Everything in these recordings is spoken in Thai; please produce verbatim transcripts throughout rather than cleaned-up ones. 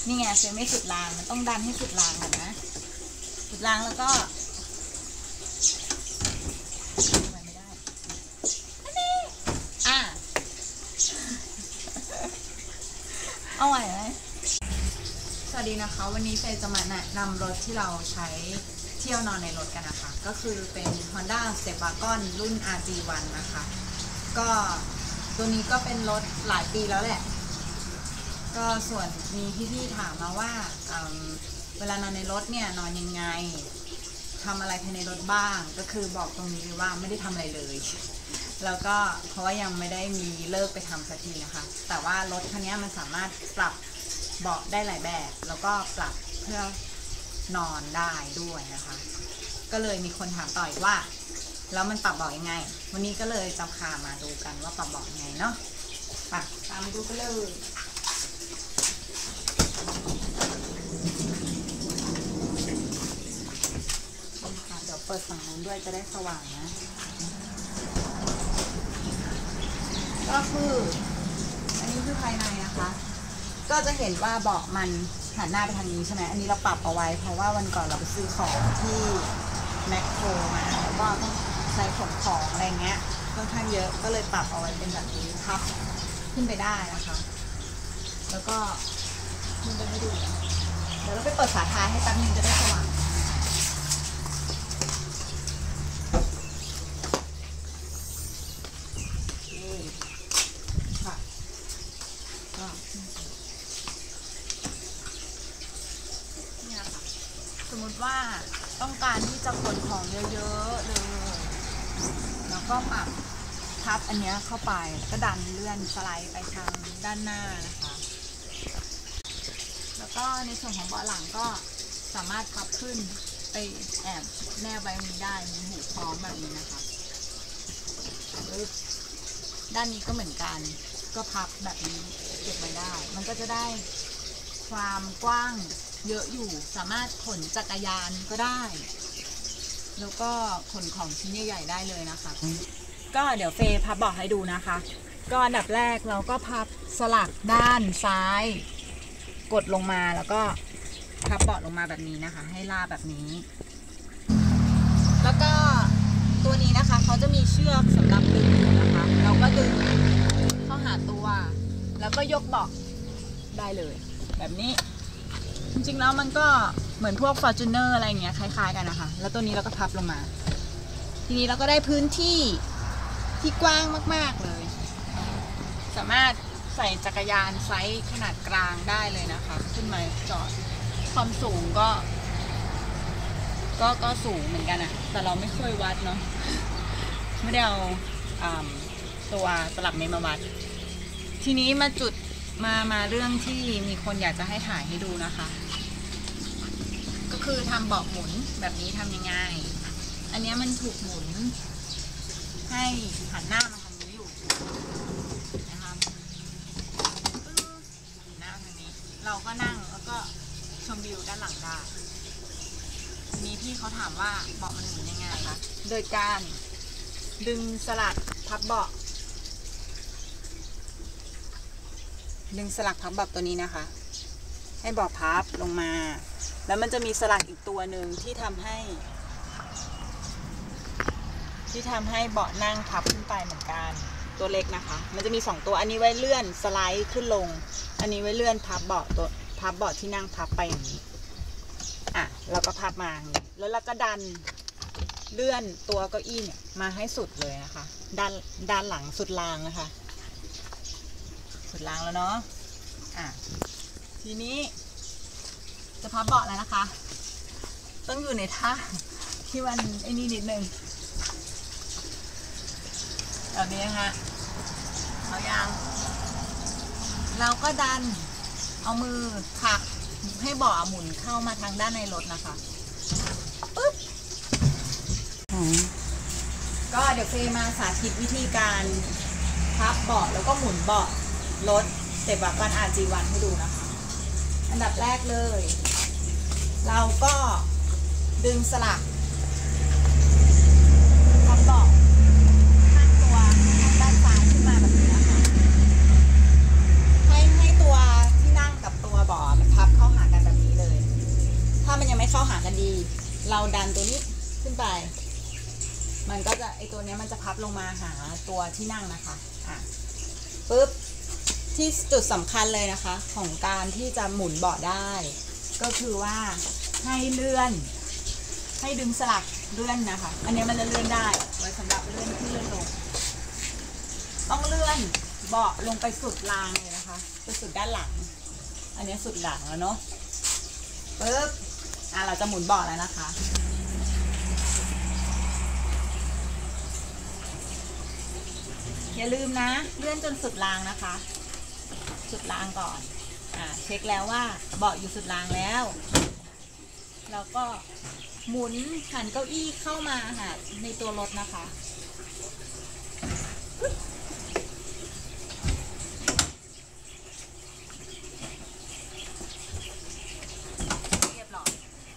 นี่ไงเฟไม่สุดรางมันต้องดันให้สุดรางก่อนนะสุดรางแล้วก็ไม่ได้นี่อ่ะเอาไหวไหมสวัสดีนะคะวันนี้เฟย์จะมาแนะนำรถที่เราใช้เที่ยวนอนในรถกันนะคะก็คือเป็น Honda Step Wagon รุ่น อาร์ จี วัน นะคะก็ตัวนี้ก็เป็นรถหลายปีแล้วแหละก็ส่วนมีพี่ๆถามมาว่าเวลานอนในรถเนี่ยนอนยังไงทำอะไรภายในรถบ้างก็คือบอกตรงนี้เลยว่าไม่ได้ทำอะไรเลยแล้วก็เพราะว่ายังไม่ได้มีเลิกไปทำสักทีนะคะแต่ว่ารถคันนี้มันสามารถปรับเบาะได้หลายแบบแล้วก็ปรับเพื่อนอนได้ด้วยนะคะก็เลยมีคนถามต่ออีกว่าแล้วมันปรับเบาะยังไงวันนี้ก็เลยจะพามาดูกันว่าปรับเบาะยังไงเนาะไปตามดูกันเลยเดี๋ยวเปิดฝั่งนู้นด้วยจะได้สว่างนะก็คืออันนี้คือภายในนะคะก็จะเห็นว่าเบาะมันหันหน้าไปทางนี้ใช่ไหมอันนี้เราปรับเอาไว้เพราะว่าวันก่อนเราไปซื้อของที่แมคโครมาแล้วก็ต้องใช้ขนของอะไรเงี้ยค่อนข้างเยอะก็เลยปรับเอาไว้เป็นแบบนี้พับขึ้นไปได้นะคะแล้วก็มันจะให้ดูเดี๋ยวเราไปเปิดฝาท้ายให้แป๊บนึงจะได้สว่างค่ะก็นี่นะคะสมมติว่าต้องการที่จะขนของเยอะๆเลยแล้วก็ปรับพับอันนี้เข้าไปก็ดันเลื่อนสไลด์ไปทางด้านหน้านะคะแล้วก็ในส่วนของเบาะหลังก็สามารถพับขึ้นไปแอบแนบไว้มีได้มีหูพร้อมแบบนี้นะคะด้านนี้ก็เหมือนกันก็พับแบบนี้เก็บไว้ได้มันก็จะได้ความกว้างเยอะอยู่สามารถขนจักรยานก็ได้แล้วก็ขนของชิ้นใหญ่ๆได้เลยนะคะก็เดี๋ยวเฟย์พับเบาะให้ดูนะคะก็อันดับแรกเราก็พับสลักด้านซ้ายกดลงมาแล้วก็พับเบาะลงมาแบบนี้นะคะให้ลาบแบบนี้แล้วก็ตัวนี้นะคะเขาจะมีเชือกสำหรับดึงอยู่นะคะเราก็ดึงเข้าหาตัวแล้วก็ยกเบาะได้เลยแบบนี้จริงๆแล้วมันก็เหมือนพวก Fortuner อะไรอย่างเงี้ยคล้ายๆกันนะคะแล้วตัวนี้เราก็พับลงมาทีนี้เราก็ได้พื้นที่ที่กว้างมากๆเลยสามารถใส่จักรยานไซส์ขนาดกลางได้เลยนะคะขึ้นมาจอดความสูงก็ก็ก็สูงเหมือนกันอะแต่เราไม่เคยวัดเนาะไม่ได้เอาตัวตลับเมตรมาวัดทีนี้มาจุดมามาเรื่องที่มีคนอยากจะให้ถ่ายให้ดูนะคะก็คือทำเบาะหมุนแบบนี้ทำยังไงอันนี้มันถูกหมุนให้หันหน้ามาทางนี้อยู่นะคะหันหน้าทางนี้เราก็นั่งแล้วก็ชมวิวด้านหลังได้ทีนี้พี่เขาถามว่าเบาะมันหมุนยังไงคะโดยการดึงสลักพับเบาะดึงสลักพับเบาะตัวนี้นะคะให้เบาะพับลงมาแล้วมันจะมีสลักอีกตัวหนึ่งที่ทำให้ที่ทำให้เบาะนั่งพับขึ้นไปเหมือนกันตัวเล็กนะคะมันจะมีสองตัวอันนี้ไว้เลื่อนสไลด์ขึ้นลงอันนี้ไว้เลื่อนพับเบาะตัวพับเบาะที่นั่งพับไปอย่างนี้อ่ะเราก็พับมาอย่างนี้แล้วเราก็ดันเลื่อนตัวเก้าอี้เนี่ยมาให้สุดเลยนะคะด้านด้านหลังสุดรางนะคะสุดรางแล้วเนาะอ่ะทีนี้จะพับเบาะแล้วนะคะต้องอยู่ในท่าที่มันไอ้นี่นิดนึงแบบนี้นะคะเอาอย่างเราก็ดันเอามือผลักให้เบาะหมุนเข้ามาทางด้านในรถนะคะปึ๊บก็เดี๋ยวเฟย์มาสาธิตวิธีการพับเบาะแล้วก็หมุนเบาะรถสเต็ปวัน อาร์ จี วัน ให้ดูนะคะอันดับแรกเลยเราก็ดึงสลักพับเบาะข้างตัวด้านซ้ายขึ้นมาแบบนี้นะคะให้ให้ตัวที่นั่งกับตัวเบาะมันพับเข้าานดีเราดันตัวนี้ขึ้นไปมันก็จะไอตัวนี้มันจะพับลงมาหาตัวที่นั่งนะคะอ่ะปุ๊บที่จุดสำคัญเลยนะคะของการที่จะหมุนเบาะได้ก็คือว่าให้เลื่อนให้ดึงสลักเลื่อนนะคะอันนี้มันจะเลื่อนได้ไว้สำหรับเลื่อนขึ้นเลื่อนลงต้องเลื่อนเบาะลงไปสุดรางเลยนะคะไปสุดด้านหลังอันนี้สุดหลังแล้วเนาะปึ๊บอ่ะเราจะหมุนเบาะแล้วนะคะอย่าลืมนะเลื่อนจนสุดรางนะคะสุดรางก่อนอ่ะเช็คแล้วว่าเบาะอยู่สุดรางแล้วแล้วก็หมุนหันเก้าอี้เข้ามาหาในตัวรถนะคะเรียบร้อย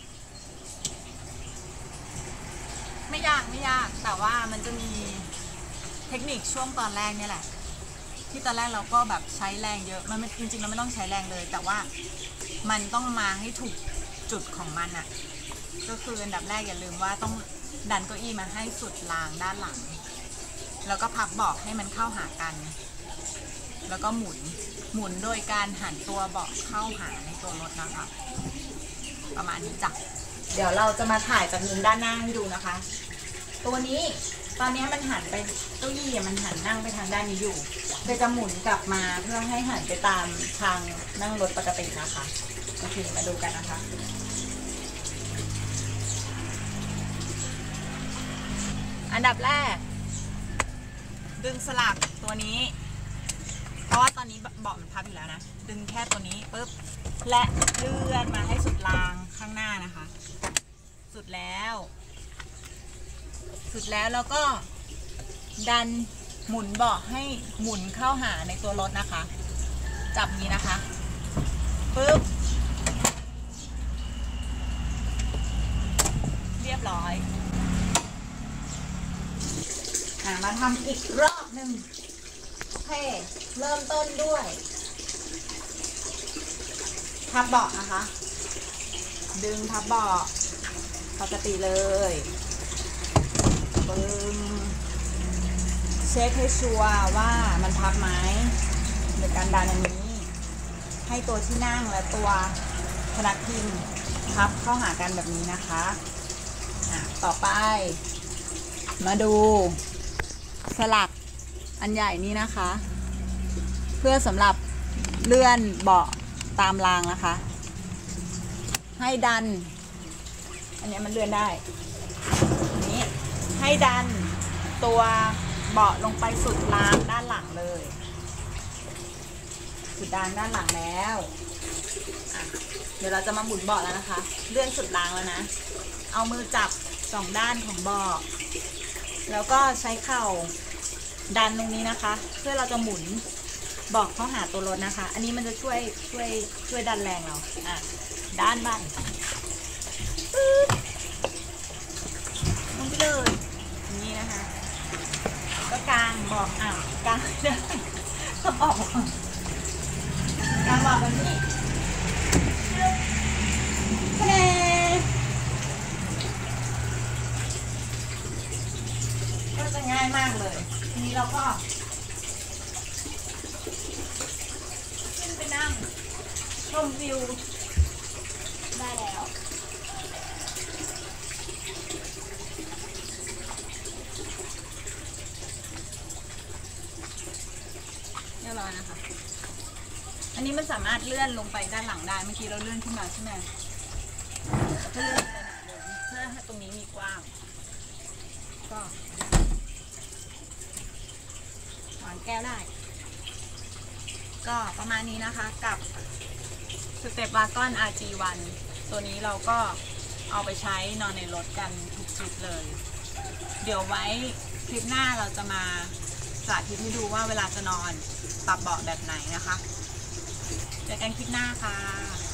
ไม่ยากไม่ยากแต่ว่ามันจะมีเทคนิคช่วงตอนแรกนี่แหละที่ตอนแรกเราก็แบบใช้แรงเยอะมันไม่จริงๆเราไม่ต้องใช้แรงเลยแต่ว่ามันต้องมาให้ถูกจุดของมันอะก็คืออันดับแรกอย่าลืมว่าต้องดันเก้าอี้มาให้สุดรางด้านหลังแล้วก็พับเบาะให้มันเข้าหากันแล้วก็หมุนหมุนโดยการหันตัวเบาะเข้าหาในตัวรถนะคะประมาณนี้จ้ะเดี๋ยวเราจะมาถ่ายจากมุมด้านหน้าให้ดูนะคะตัวนี้ตอนนี้มันหันไปเก้าอี้มันหันนั่งไปทางด้านนี้อยู่เดี๋ยวจะหมุนกลับมาเพื่อให้หันไปตามทางนั่งรถปกตินะคะโอเคมาดูกันนะคะอันดับแรกดึงสลักตัวนี้เพราะว่าตอนนี้เบาะมันพับอยู่แล้วนะดึงแค่ตัวนี้ปุ๊บและเลื่อนมาให้สุดรางข้างหน้านะคะสุดแล้วสุดแล้วแล้วก็ดันหมุนเบาะให้หมุนเข้าหาในตัวรถนะคะจับนี้นะคะปุ๊บเรียบร้อยมาทำอีกรอบหนึ่งโอเคเริ่มต้นด้วยพับเบาะนะคะดึงพับเบาะปกติเลยปึ้งเช็คให้ชัวร์ว่ามันพับไหมโดยการดันอันนี้ให้ตัวที่นั่งและตัวพนักพิงพับเข้าหากันแบบนี้นะคะอ่ะต่อไปมาดูสลักอันใหญ่นี้นะคะเพื่อสำหรับเลื่อนเบาะตามรางนะคะให้ดันอันนี้มันเลื่อนได้อันนี้ให้ดันตัวเบาะลงไปสุดรางด้านหลังเลยสุดด้านด้านหลังแล้วเดี๋ยวเราจะมาหมุนเบาะแล้วนะคะเลื่อนสุดรางแล้วนะเอามือจับสองด้านของเบาะแล้วก็ใช้เข่าดันตรงนี้นะคะเพื่อเราจะหมุนเบาะเข้าหาตัวรถนะคะอันนี้มันจะช่วยช่วยช่วยดันแรงเราอ่ะด้านบ้างลงไปเลยนี่นะคะก็กางเบาะอ่ะกางได้ต้องออกกางเบาะแบบนี้แค่ก็จะง่ายมากเลยทีนี้เราก็ขึ้นไปนั่งชมวิวได้แล้วเรียบร้อยนะคะอันนี้มันสามารถเลื่อนลงไปด้านหลังได้เมื่อกี้เราเลื่อนขึ้นมาใช่ไหมเพื่อเพื่อให้ตรงนี้มีกว้างก็วางแก้วได้ก็ประมาณนี้นะคะกับสเต็ปวากอน อาร์ จี วัน ตัวนี้เราก็เอาไปใช้นอนในรถกันทุกทริปเลยเดี๋ยวไว้คลิปหน้าเราจะมาสาธิตให้ดูว่าเวลาจะนอนปรับเบาะแบบไหนนะคะเจอกันคลิปหน้าค่ะ